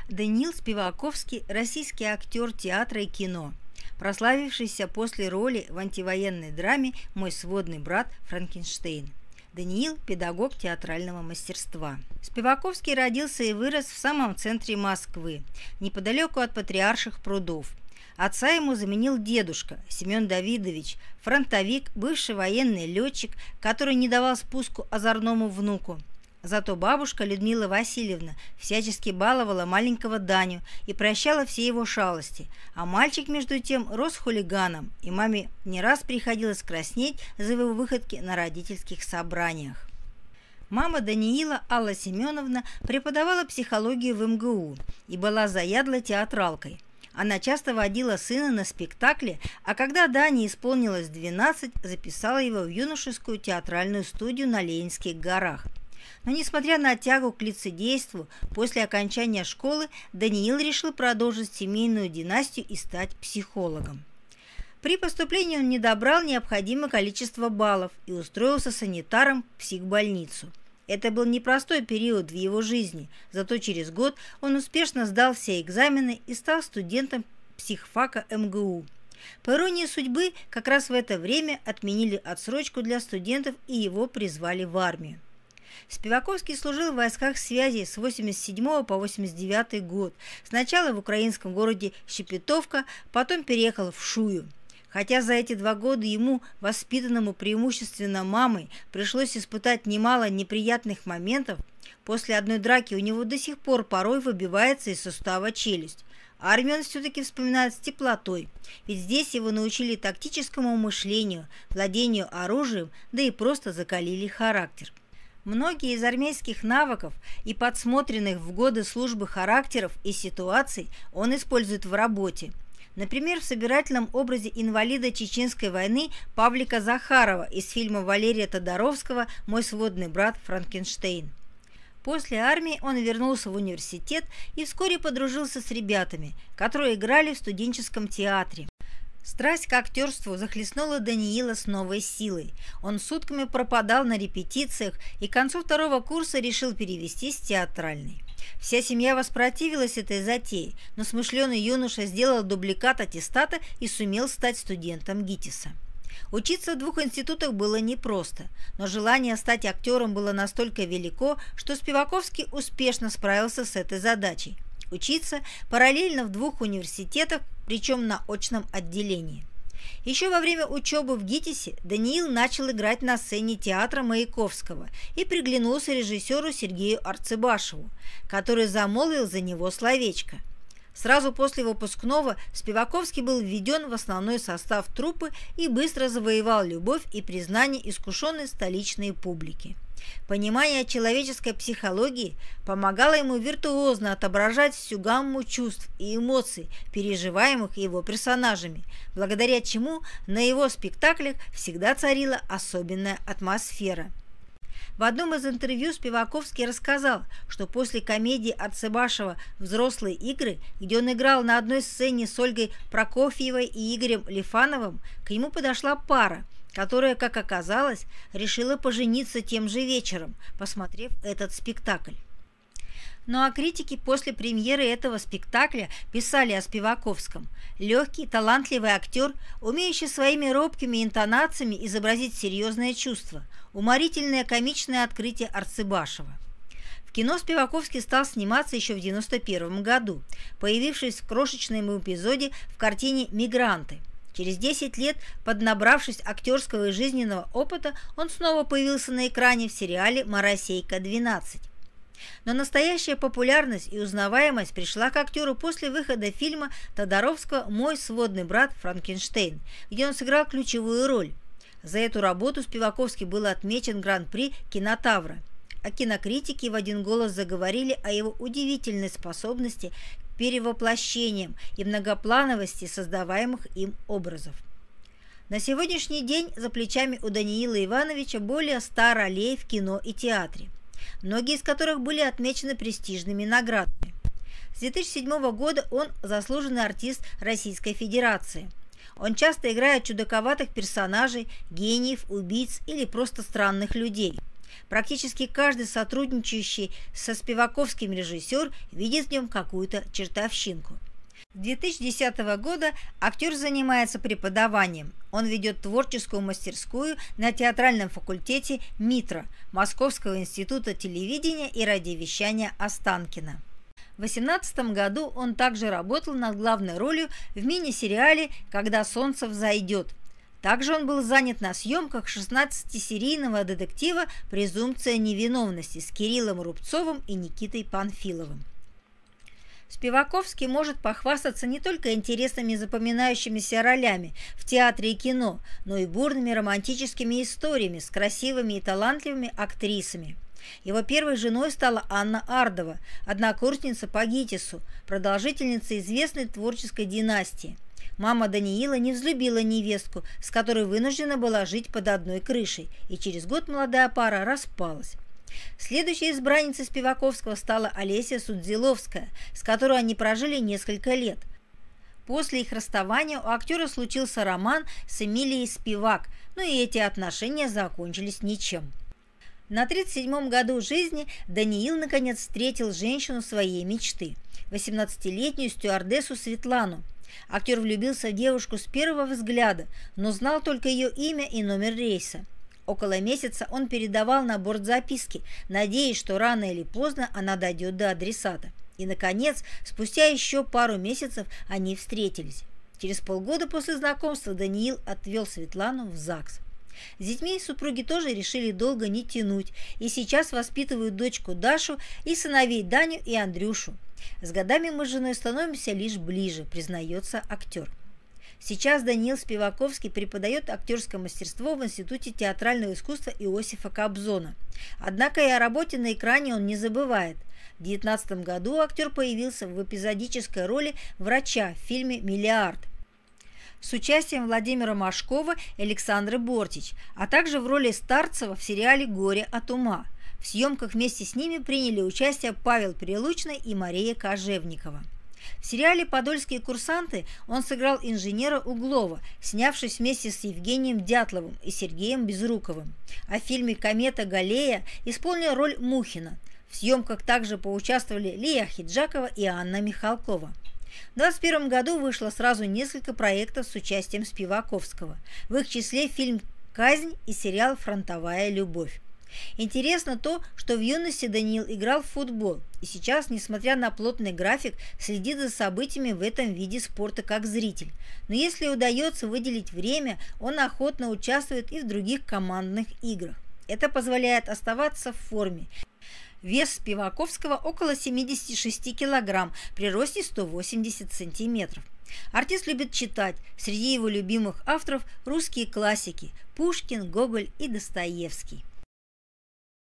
Даниил Спиваковский – российский актер театра и кино, прославившийся после роли в антивоенной драме «Мой сводный брат Франкенштейн». Даниил – педагог театрального мастерства. Спиваковский родился и вырос в самом центре Москвы, неподалеку от Патриарших прудов. Отца ему заменил дедушка Семен Давидович, фронтовик, бывший военный летчик, который не давал спуску озорному внуку. Зато бабушка Людмила Васильевна всячески баловала маленького Даню и прощала все его шалости, а мальчик, между тем, рос хулиганом, и маме не раз приходилось краснеть за его выходки на родительских собраниях. Мама Даниила, Алла Семеновна, преподавала психологию в МГУ и была заядлой театралкой. Она часто водила сына на спектакли, а когда Дане исполнилось 12, записала его в юношескую театральную студию на Ленинских горах. Но, несмотря на тягу к лицедейству, после окончания школы Даниил решил продолжить семейную династию и стать психологом. При поступлении он не добрал необходимое количество баллов и устроился санитаром в психбольницу. Это был непростой период в его жизни, зато через год он успешно сдал все экзамены и стал студентом психфака МГУ. По иронии судьбы, как раз в это время отменили отсрочку для студентов и его призвали в армию. Спиваковский служил в войсках связи с 87 по 89 год, сначала в украинском городе Щепетовка, потом переехал в Шую. Хотя за эти 2 года ему, воспитанному преимущественно мамой, пришлось испытать немало неприятных моментов, после одной драки у него до сих пор порой выбивается из сустава челюсть. Армию он все-таки вспоминает с теплотой, ведь здесь его научили тактическому мышлению, владению оружием, да и просто закалили характер. Многие из армейских навыков и подсмотренных в годы службы характеров и ситуаций он использует в работе. Например, в собирательном образе инвалида Чеченской войны Павлика Захарова из фильма Валерия Тодоровского «Мой сводный брат Франкенштейн». После армии он вернулся в университет и вскоре подружился с ребятами, которые играли в студенческом театре. Страсть к актерству захлестнула Даниила с новой силой. Он сутками пропадал на репетициях и к концу 2-го курса решил перевестись в театральный. Вся семья воспротивилась этой затее, но смышленый юноша сделал дубликат аттестата и сумел стать студентом ГИТИСа. Учиться в 2 институтах было непросто, но желание стать актером было настолько велико, что Спиваковский успешно справился с этой задачей. Учиться параллельно в 2 университетах, причем на очном отделении. Еще во время учебы в ГИТИСе Даниил начал играть на сцене театра Маяковского и приглянулся режиссеру Сергею Арцебашеву, который замолвил за него словечко. Сразу после выпускного Спиваковский был введен в основной состав труппы и быстро завоевал любовь и признание искушенной столичной публики. Понимание человеческой психологии помогало ему виртуозно отображать всю гамму чувств и эмоций, переживаемых его персонажами, благодаря чему на его спектаклях всегда царила особенная атмосфера. В одном из интервью Спиваковский рассказал, что после комедии Арцебашева «Взрослые игры», где он играл на одной сцене с Ольгой Прокофьевой и Игорем Лифановым, к нему подошла пара, которая, как оказалось, решила пожениться тем же вечером, посмотрев этот спектакль. Ну а критики после премьеры этого спектакля писали о Спиваковском: легкий, талантливый актер, умеющий своими робкими интонациями изобразить серьезное чувство, уморительное комичное открытие Арцебашева. В кино Спиваковский стал сниматься еще в 1991 году, появившись в крошечном эпизоде в картине «Мигранты». Через 10 лет, поднабравшись актерского и жизненного опыта, он снова появился на экране в сериале «Моросейка-12». Но настоящая популярность и узнаваемость пришла к актеру после выхода фильма Тодоровского «Мой сводный брат Франкенштейн», где он сыграл ключевую роль. За эту работу Спиваковский был отмечен Гран-при Кинотавра, а кинокритики в один голос заговорили о его удивительной способности к перевоплощениям и многоплановости создаваемых им образов. На сегодняшний день за плечами у Даниила Ивановича более 100 ролей в кино и театре, многие из которых были отмечены престижными наградами. С 2007 года он заслуженный артист Российской Федерации. Он часто играет чудаковатых персонажей, гениев, убийц или просто странных людей. Практически каждый сотрудничающий со Спиваковским режиссер видит в нем какую-то чертовщинку. С 2010 года актер занимается преподаванием. Он ведет творческую мастерскую на театральном факультете МИТРа Московского института телевидения и радиовещания Останкино. В 2018 году он также работал над главной ролью в мини-сериале «Когда солнце взойдет». Также он был занят на съемках 16-серийного детектива «Презумпция невиновности» с Кириллом Рубцовым и Никитой Панфиловым. Спиваковский может похвастаться не только интересными запоминающимися ролями в театре и кино, но и бурными романтическими историями с красивыми и талантливыми актрисами. Его первой женой стала Анна Ардова, однокурсница по ГИТИСу, продолжительница известной творческой династии. Мама Даниила не взлюбила невестку, с которой вынуждена была жить под одной крышей, и через год молодая пара распалась. Следующей избранницей Спиваковского стала Олеся Судзиловская, с которой они прожили несколько лет. После их расставания у актера случился роман с Эмилией Спивак, но и эти отношения закончились ничем. На 37-м году жизни Даниил наконец встретил женщину своей мечты – 18-летнюю стюардессу Светлану. Актер влюбился в девушку с первого взгляда, но знал только ее имя и номер рейса. Около месяца он передавал на борт записки, надеясь, что рано или поздно она дойдет до адресата. И, наконец, спустя еще пару месяцев они встретились. Через полгода после знакомства Даниил отвел Светлану в ЗАГС. С детьми супруги тоже решили долго не тянуть, и сейчас воспитывают дочку Дашу и сыновей Даню и Андрюшу. С годами мы с женой становимся лишь ближе, признается актер. Сейчас Даниил Спиваковский преподает актерское мастерство в Институте театрального искусства Иосифа Кобзона. Однако и о работе на экране он не забывает. В 2019 году актер появился в эпизодической роли врача в фильме «Миллиард» с участием Владимира Машкова и Александры Бортич, а также в роли Старцева в сериале «Горе от ума». В съемках вместе с ними приняли участие Павел Прилучный и Мария Кожевникова. В сериале «Подольские курсанты» он сыграл инженера Углова, снявшись вместе с Евгением Дятловым и Сергеем Безруковым. А в фильме «Комета Галлея» исполнил роль Мухина. В съемках также поучаствовали Лия Хиджакова и Анна Михалкова. В 2021 году вышло сразу несколько проектов с участием Спиваковского. В их числе фильм «Казнь» и сериал «Фронтовая любовь». Интересно то, что в юности Даниил играл в футбол и сейчас, несмотря на плотный график, следит за событиями в этом виде спорта как зритель. Но если удается выделить время, он охотно участвует и в других командных играх. Это позволяет оставаться в форме. Вес Спиваковского около 76 кг при росте 180 см. Артист любит читать. Среди его любимых авторов русские классики – Пушкин, Гоголь и Достоевский.